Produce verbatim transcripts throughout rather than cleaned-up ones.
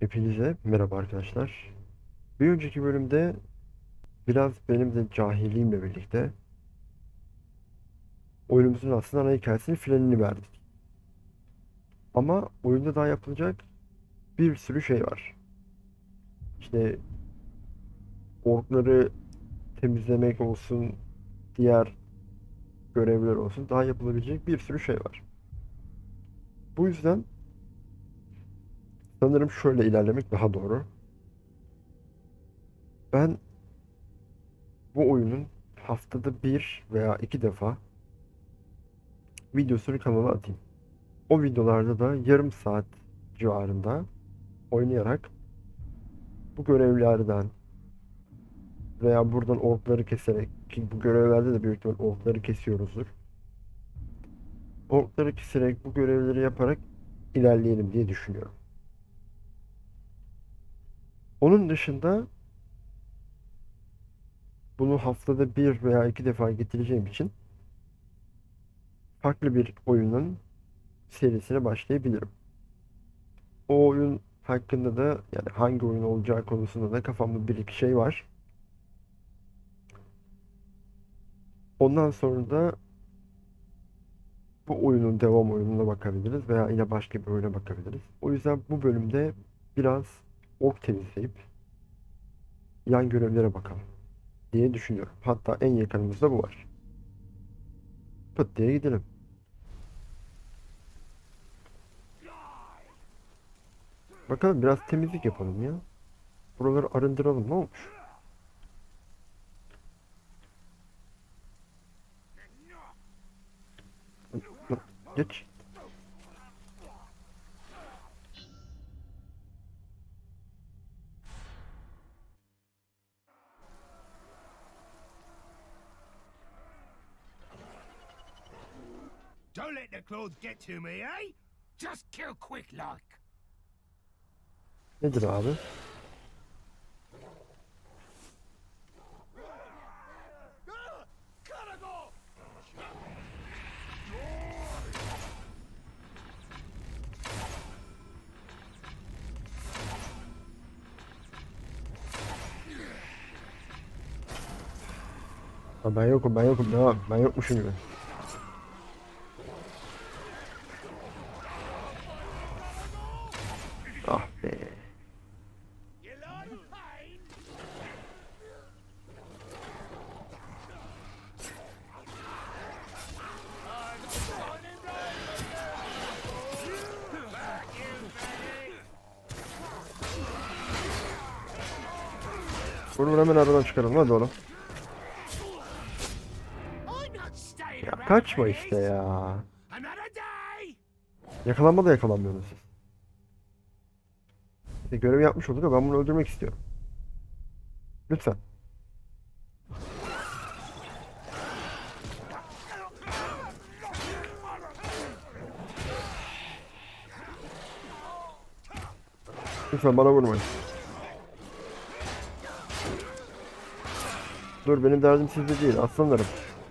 Hepinize merhaba arkadaşlar. Bir önceki bölümde biraz benim de cahilliğimle birlikte oyunumuzun aslında ana hikayesinin finalini verdik. Ama oyunda daha yapılacak bir sürü şey var. İşte orkları temizlemek olsun, diğer görevler olsun daha yapılabilecek bir sürü şey var. Bu yüzden sanırım şöyle ilerlemek daha doğru. Ben bu oyunun haftada bir veya iki defa videosunu kanala atayım. O videolarda da yarım saat civarında oynayarak bu görevlerden veya buradan orkları keserek, ki bu görevlerde de büyük ihtimal orkları kesiyoruzdur. Orkları keserek bu görevleri yaparak ilerleyelim diye düşünüyorum. Onun dışında bunu haftada bir veya iki defa getireceğim için farklı bir oyunun serisine başlayabilirim. O oyun hakkında da yani hangi oyun olacağı konusunda da kafamda bir iki şey var. Ondan sonra da bu oyunun devam oyununa bakabiliriz veya yine başka bir oyuna bakabiliriz. O yüzden bu bölümde biraz ork temizleyip yan görevlere bakalım diye düşünüyorum. Hatta en yakınımızda bu var. Pıt diye gidelim. Bakalım biraz temizlik yapalım ya. Buraları arındıralım, ne olmuş? Lan, geç. Don't let the clothes get to me, eh? Just kill quick like. Nedir abi? Ha, ben yokum ben yokum devam. Ben yokmuşum gibi. Ah be. You like pain? Bunu hemen aradan çıkaralım hadi oğlum. I'm not staying Ya around kaçma for işte this. ya. Another day. Yakalanma da yakalanmıyorsunuz siz. İşte görev yapmış olduk ama ben bunu öldürmek istiyorum. Lütfen. Lütfen bana vurmayın. Dur benim derdim sizde değil aslanlarım.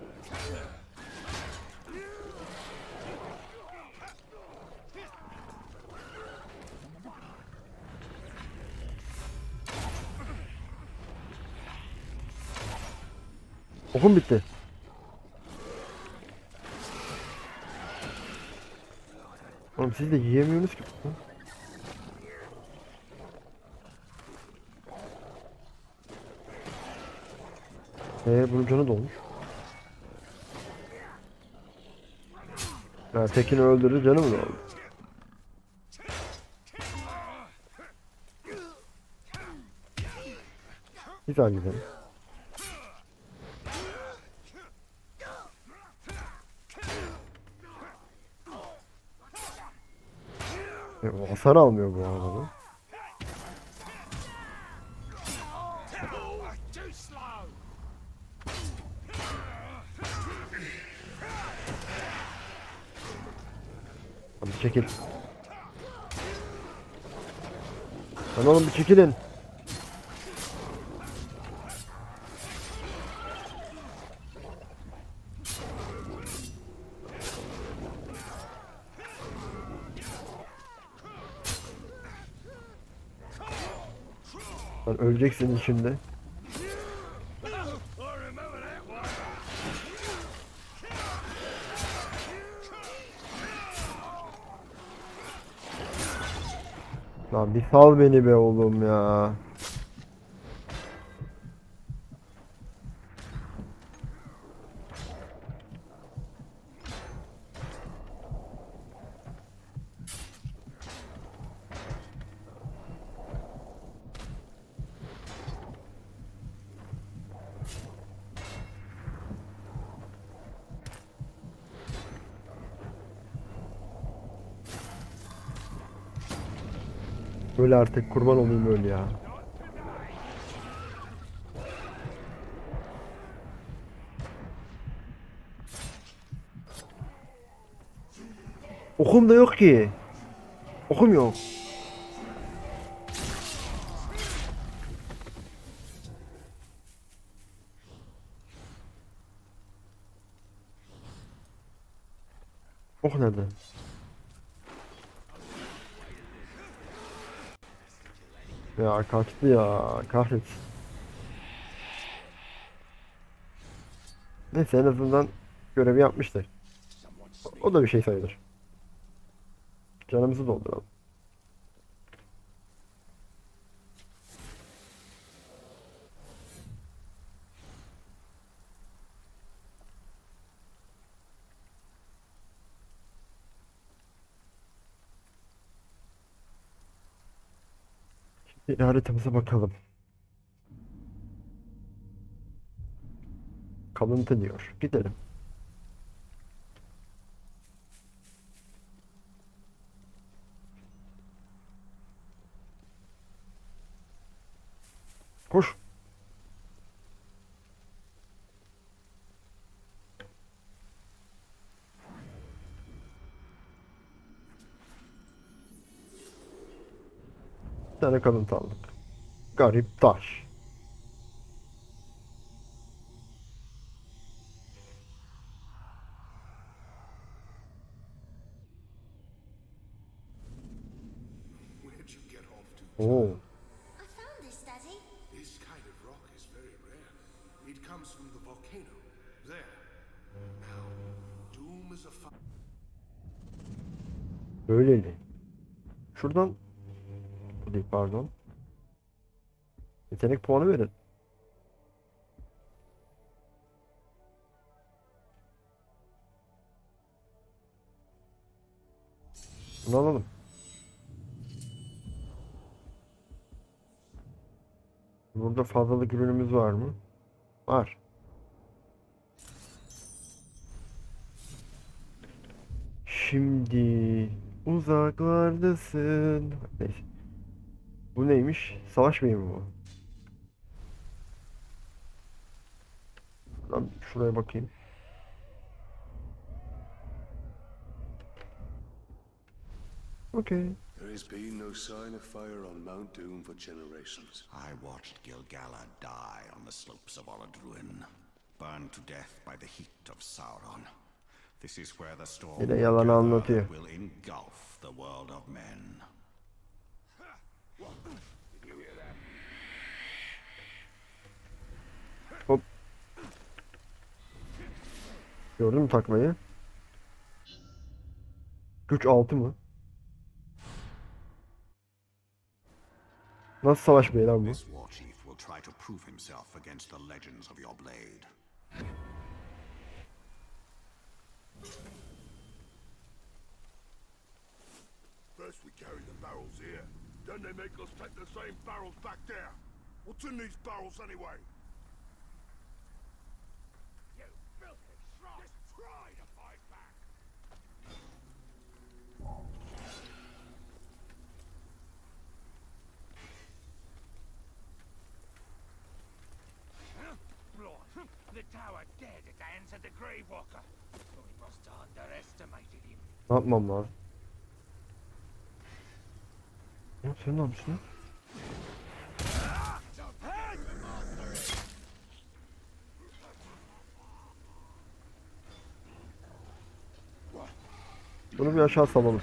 Okum bitti. Oğlum siz de yiyemiyorsunuz ki. Hı? Ee, bunun canı dolmuş. Ha, tekini öldürdü canı mı doldu? Bir daha gidelim. E, o hasar almıyor bu arada. Too slow. Hadi çekil. Lan oğlum bir çekilin. Lan öleceksin şimdi. Lan bir sal beni be oğlum ya. Öyle artık, kurban olayım öyle ya. Okum da yok ki. Okum yok. Ok nerede? Ya kaçtı ya. Kahretsin. Neyse, en azından görevi yapmıştır. O da bir şey sayılır. Canımızı dolduralım. Bir haritamıza bakalım. Kalıntı diyor. Gidelim. Koş. Bir tane kalıntı aldık. Garip taş. Where'd you get off to? Oo. I found this, Daddy. This kind of rock is very rare. It comes from the volcano. There. Now, Doom is a fi- Böyleli. Şuradan değil, pardon. Yetenek puanı verin. Bunu alalım. Burada fazlalık ürünümüz var mı? Var. Şimdi uzaklardasın. Neyse. Bu neymiş? Savaş meyimi bu. Lan şuraya bakayım. Okay. There has been no sign of fire on Mount Doom for generations. I watched Gilgalad die on the slopes of Oladruin, burned to death by the heat of Sauron. This is where the storm Yine yalanı anlatıyor. will engulf the world of men. Hop. Gördün mü takmayı? Güç altı mı? Nasıl savaş bey lan bu? This war chief will try to prove himself against the legends of your blade. First we carry the barrels here. Then they make us take the same barrels back there. What's in these barrels anyway? You filthy shrub! Just try to fight back! The tower dead at the hands of the Grave Walker. We must have underestimated him. Ne yapmam lazım? Ya sen ne yapıyorsun lan? Bunu bir aşağı salalım.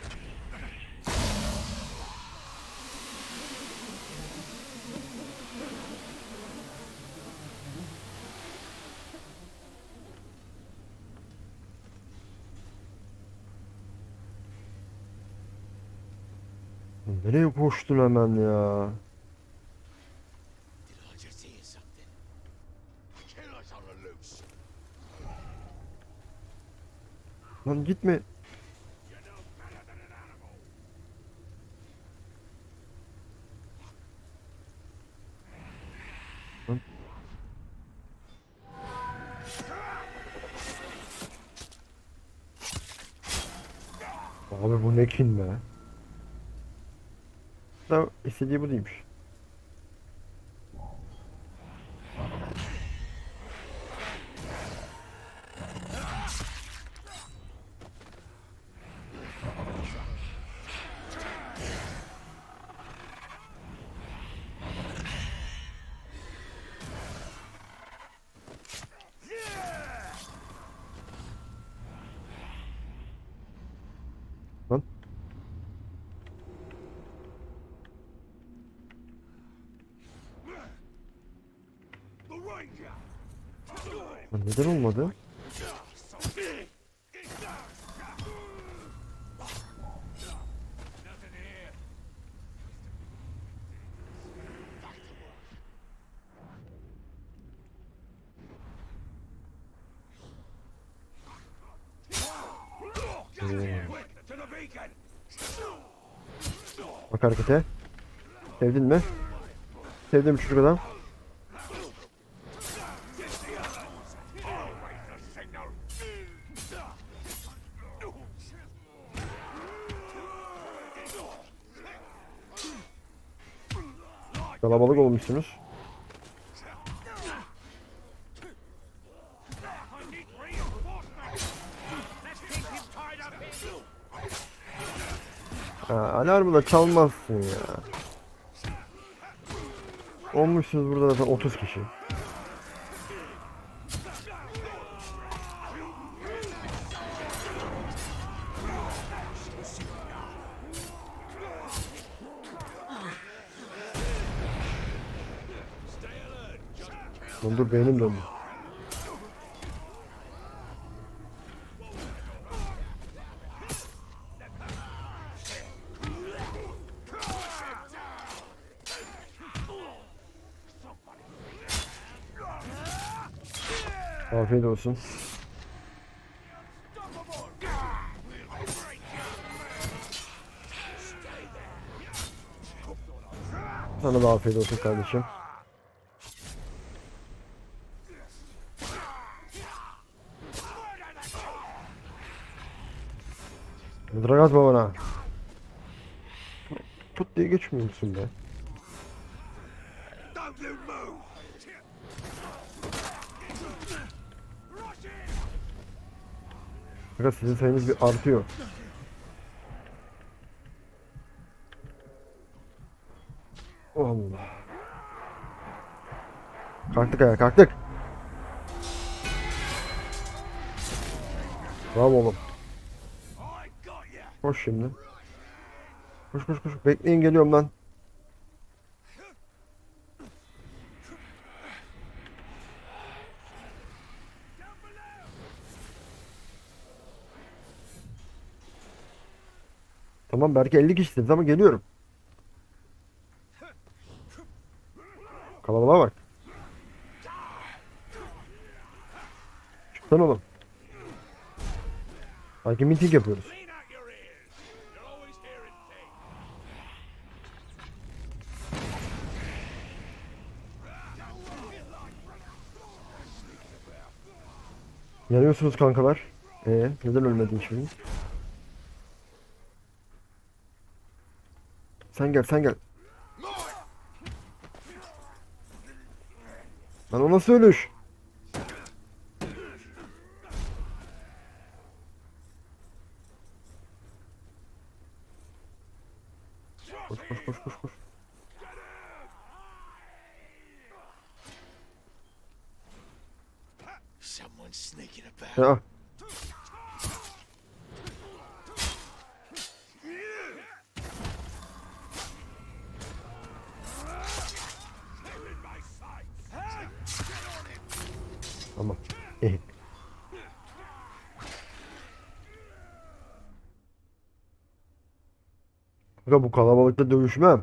Nereye koştun hemen ya? Did I just hear something? Killers on the loose. Lan gitme. Lan. Abi bu ne kin be? Da istediği bu değilmiş. Lan. Lan neden olmadı? Bak harekete. Sevdin mi? Sevdim çocuk adam. Kalabalık olmuşsunuz. Ha, alarmı da çalmazsın ya. Olmuşsunuz burada zaten otuz kişi. Lan dur beynim döndü. Afiyet olsun. Sana da afiyet olsun kardeşim. Mıdırak atma bana. Tut diye geçmiyor musun be? Don't you move! Fakat sizin sayınız bir artıyor. Allah. Kalktık ayağa kalktık. Bravo oğlum. Koş şimdi. Koş koş koş. Bekleyin geliyorum lan. Tamam belki elli kişisiniz ama geliyorum. Kalabalığa bak. Çıksana oğlum. Sanki miting yapıyoruz. Yanıyorsunuz kankalar. Ee, neden ölmedin şimdi? Sen gel, sen gel. Lan o nasıl ölüş? Koş koş koş koş koş. Someone's sneaking about. Ya. Tamam. İyi. Kanka bu kalabalıkta dövüşmem.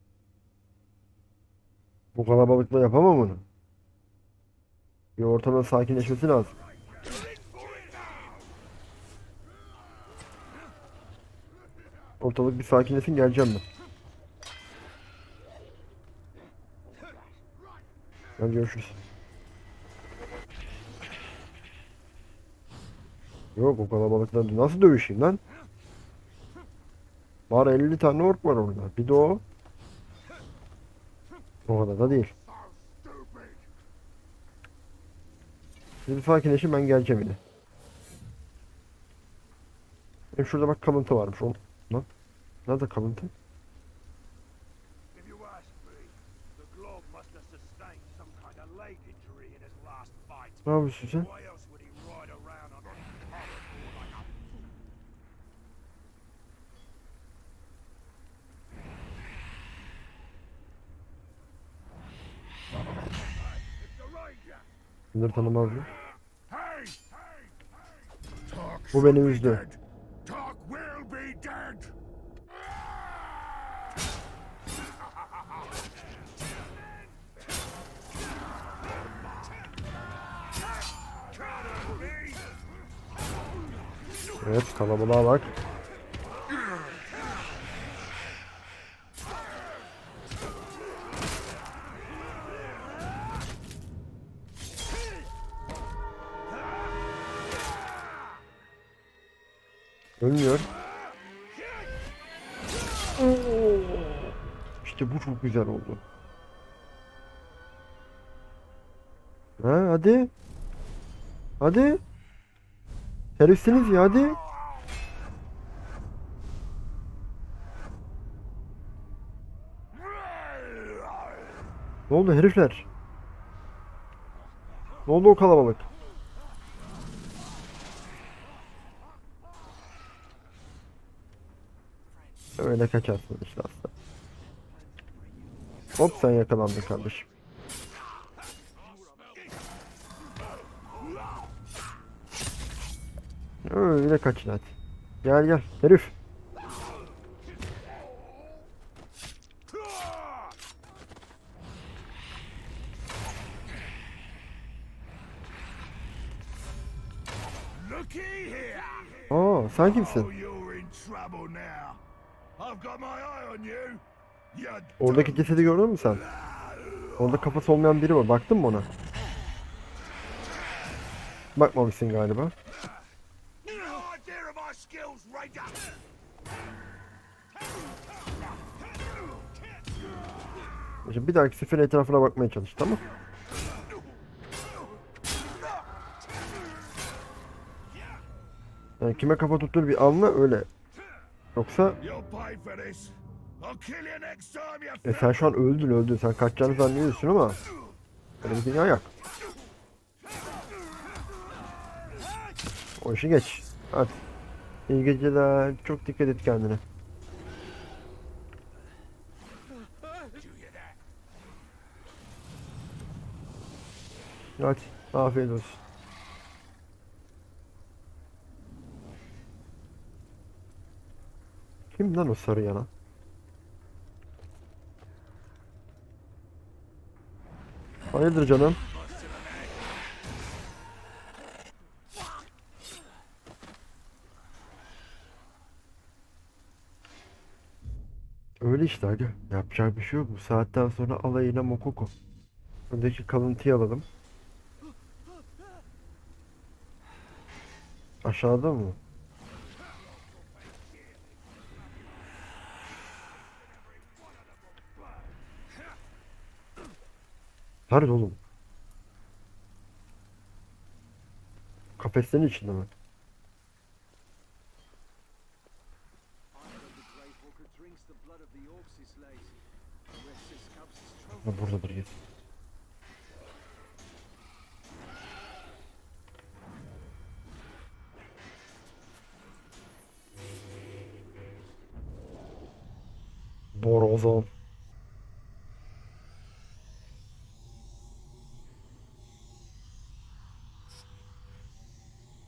Bu kalabalıkla yapamam onu. Bir ortamın sakinleşmesi lazım. Ortalık bir sakinleşsin, geleceğim ben. Hadi görüşürüz. Yok, o kalabalıkla nasıl dövüşeyim lan? Var elli tane ork var orada. Bir de o. O kadar da değil. Siz bir sakinleşin, ben geleceğim yine. Benim şurada bak kalıntı varmış. O... Lan. Nerede kalıntı? If you ask me, the globe must have sustained some kind of leg injury in his last fight. Ne yapıyorsun sen? Why else would he ride around on horrible like a fool? It's the Ranger! Bunları tanımaz mı? Hey! Talk Bu beni should be üzdü. dead. Talk will be dead! Evet, kalabalığa bak. Ölmüyor. İşte bu çok güzel oldu. Ha, hadi. Hadi. Herifsiniz ya, hadi. Ne oldu herifler? Ne oldu o kalabalık? Öyle kaçarsın işte aslında. Hop, sen yakalandın kardeşim. Öyle kaçın hadi. Gel gel herif. Looky here! Aa, sen kimsin? Oh, you're in trouble now. I've got my eye on you. You Oradaki cesedi gördün mü sen? Orada kafası olmayan biri var. Baktın mı ona? Bakmamışsın galiba. no idea of my skills, Ranger. Şimdi bir dahaki sefer etrafına bakmaya çalış, tamam? Yani kime kafa tuttur bir anla, öyle. Yoksa You'll pay for this. I'll kill you next time you e sen şu an öldün öldün. Sen kaçacağını zannediyorsun ama öyle bir dünya yok. O işi geç. Hadi. İyi geceler. Çok dikkat et kendine. Hadi. Afiyet olsun. Kim lan o sarı yana? Hayırdır canım? Öyle işte aga. Yapacak bir şey yok. Bu saatten sonra alayına Mokoko. Öndeki kalıntıyı alalım. Aşağıda mı? Nerede oğlum? Kafeslerin içinde mi? Ha, buradadır git. Borazan.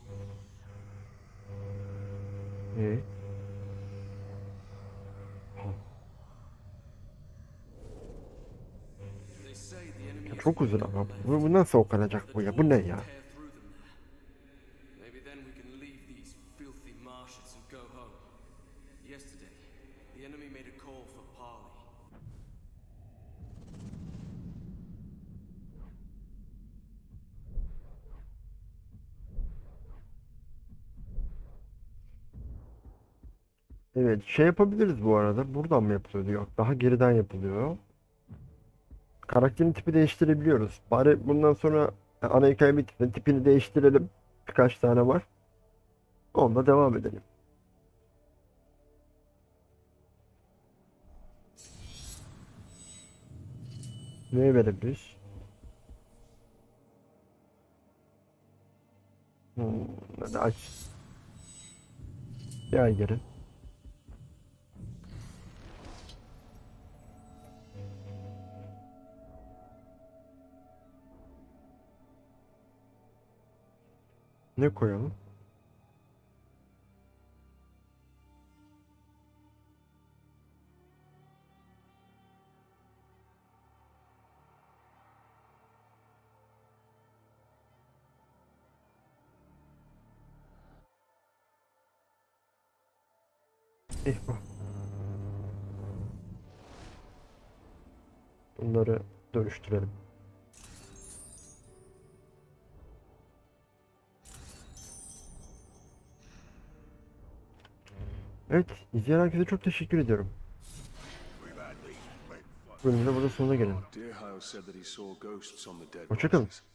İyi. Çok uzun ama bu, bu nasıl okunacak bu ya? Bu ne ya? Tear through them there. Maybe then we can leave these filthy marshes and go home. Yesterday, the enemy made a call for parley. Evet, şey yapabiliriz bu arada. Buradan mı yapılıyordu? Yok, daha geriden yapılıyor. Karakterin tipi değiştirebiliyoruz. Bari bundan sonra ana hikaye bitsin, tipini değiştirelim. Birkaç tane var. Onunla devam edelim. Neye verebiliriz? Hmm, hadi aç. Gel geri. Ne koyalım? Eh bu. Bunları dönüştürelim. Evet, izleyen herkese çok teşekkür ediyorum. Bu bölümde burada sonuna gelelim. Deerhouse said that he saw ghosts on the dead Hoşçakalın. horses.